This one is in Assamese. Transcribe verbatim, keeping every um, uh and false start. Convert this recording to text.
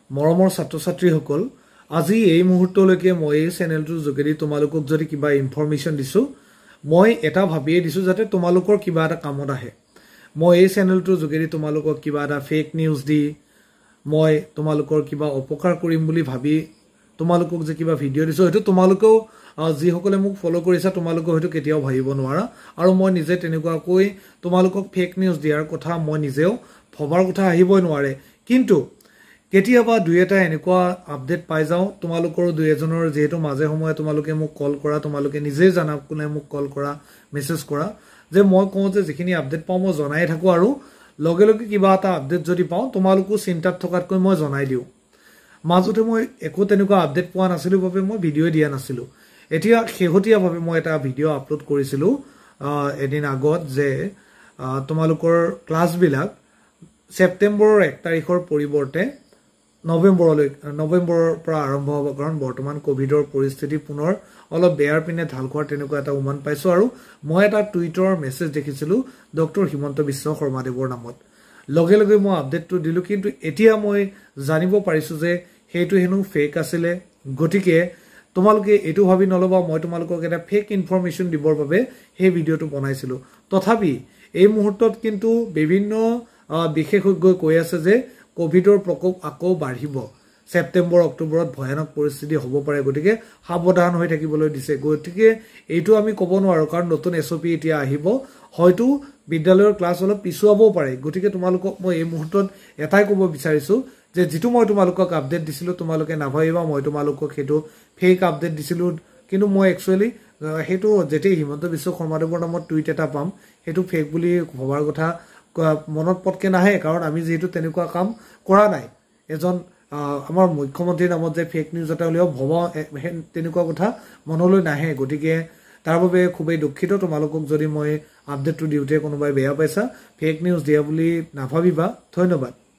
মৰমৰ ছাত্ৰ ছাত্ৰীসকল আজি এই মুহূৰ্তলৈকে মই এই চেনেলটোৰ যোগেদি তোমালোকক যদি কিবা ইনফৰমেশ্যন দিছো মই এটা ভাবিয়ে দিছো যাতে তোমালোকৰ কিবা এটা কামত আহে মই এই চেনেলটোৰ যোগেদি তোমালোকক কিবা এটা ফেক নিউজ দি মই তোমালোকৰ কিবা অপকাৰ কৰিম বুলি ভাবি তোমালোকক যে কিবা ভিডিঅ' দিছো হেতু তোমালোকেও যি সকলে মোক ফলো কৰিছা তোমালোকে হেতু কেতিয়াও ভাবিব নোৱাৰা আৰু মই নিজে তেনেকুৱা কৈ তোমালোকক ফেক নিউজ দিয়াৰ কথা মই নিজেও ভবাৰ কথা আহিবই নোৱাৰে কিন্তু কেতিয়াবা দুই এটা এনেকুৱা আপডেট পাই যাও তোমালোকৰ দুই এজনৰ যেহেতু মাজে সময়ে তোমালোকে মোক কল কৰা তোমালোকে নিজে জানা কোনে মোক কল কৰা মেছেজ কৰা যে মই কওঁ যে যিখিনি আপডেট পাও মই জনাই থাকো আৰু লগে লগে কিবা এটা আপডেট যদি পাও তোমালোকো চিন্তাত থকাতকৈ মই জনাই দিও মাজতে মই একো তেনেকুৱা আপডেট পোৱা নাছিলো বাবে মই ভিডিঅ' দিয়া নাছিলো এতিয়া শেহতীয়া ভাবে মই এটা ভিডিঅ' আপলোড কৰিছিলো এদিন আগত যে তোমালোকৰ ক্লাছ বিলাক সেপ্টেম্বৰৰ এক তাৰিখৰ পৰিৱৰ্তে নৱেম্বৰলৈ নৱেম্বৰৰ পৰা আৰম্ভ হ'ব কাৰণ বৰ্তমান কোভিডৰ পৰিস্থিতি পুনৰ অলপ বেয়াৰ পিনে ঢাল খোৱাৰ তেনেকুৱা এটা উমান পাইছো আৰু মই এটা টুইটাৰ মেছেজ দেখিছিলো ডক্টৰ হিমন্ত বিশ্ব শৰ্মাদেৱৰ নামত লগে লগে মই আপডেটটো দিলো কিন্তু এতিয়া মই জানিব পাৰিছো যে হেতু হেনু ফেক আছিলে গটিকে তোমালোকে এটো ভাবি নলবা মই তোমালোকক এটা ফেক ইনফৰমেশ্যন দিবৰ বাবে এই ভিডিঅ'টো বনাইছিলো তথাপি এই মুহূৰ্তত কিন্তু বিভিন্ন বিশেষজ্ঞ কৈ আছে যে কোভিডৰ প্ৰকোপ আকৌ বাঢ়িব সেপ্টেম্বৰ অক্টোবৰত ভয়ানক পৰিস্থিতি হ'ব পাৰে গটিকে সাৱধান হৈ থাকিবলৈ দিছে গটিকে এইটো আমি ক'ব নোৱাৰো কাৰণ নতুন এছঅপি এতিয়া আহিব হয়তো বিদ্যালয়ৰ ক্লাছ অলপ পিছুৱাবও পাৰে গটিকে তোমালোকক মই এই মুহূৰ্তত এটাই ক'ব বিচাৰিছো যে যেটো মই তোমালোকক আপডেট দিছিলো তোমালোকে নাভাবিবা মই তোমালোকক হেতু ফেক আপডেট দিছিলো কিন্তু মই একচুয়ালি হেতু যেতে হিমন্ত বিশ্ব শৰ্মাদেৱৰ নামত টুইট এটা পাম হেতু ফেক বুলি ভবাৰ কথা মনত পটকে নাহে কাৰণ আমি যেহেতু তেনেকুৱা কাম কৰা নাই এজন আমাৰ মুখ্যমন্ত্ৰীৰ নামত যে ফেক নিউজ এটা উলিয়াও ভবা তেনেকুৱা কথা মনলৈ নাহে গটিকে তাৰ বাবে খুবেই দুখিত তোমালোকক যদি মই আপডেটটো দিওতে কোনোবাই বেয়া পাইছা ফেক নিউজ দিয়া বুলি নাভাবিবা ধন্যবাদ